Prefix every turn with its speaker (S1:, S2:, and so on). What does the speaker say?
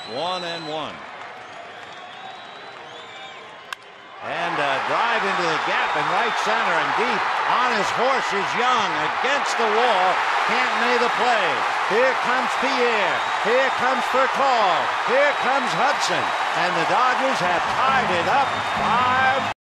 S1: 1-1. And a drive into the gap in right center and deep. On his horse is Young against the wall. Can't make the play. Here comes Pierre. Here comes Furcal. Here comes Hudson. And the Dodgers have tied it up 5